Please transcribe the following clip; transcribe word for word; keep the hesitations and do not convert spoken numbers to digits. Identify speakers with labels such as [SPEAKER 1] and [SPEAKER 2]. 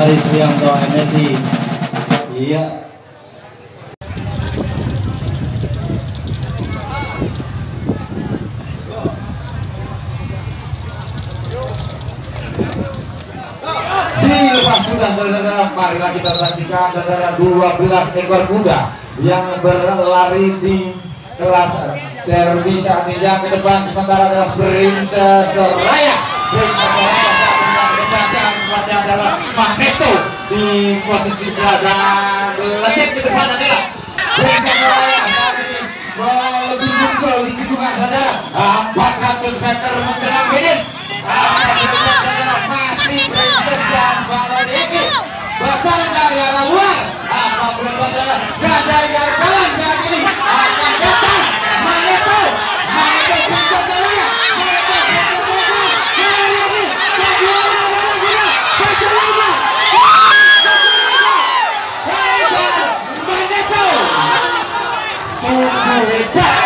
[SPEAKER 1] Dari Suyanto M S I. Iya.
[SPEAKER 2] Dilepas sudah saudara, marilah kita saksikan saudara dua belas ekor kuda yang berlari di kelas derby saat ini. Yang ke depan sementara adalah Princess Raya. Princess Raya saat ini yang menempatkan kepada adalah Magneto di posisi belakang. Lecet ke depan adalah Princess Raya saat ini lebih muncul di kedudukan saudara empat ratus meter menjelang finish. Akan di depan adalah masih Princess dan Valentini. Bertahan dari arah luar. Apa belum adalah dari dari kanan jalan ini akan datang Magneto. Magneto Princess Raya. Magneto Princess Raya. Kali lagi kedua adalah guna Pasalanya. Pasalanya. Magneto. Sungguh hebat.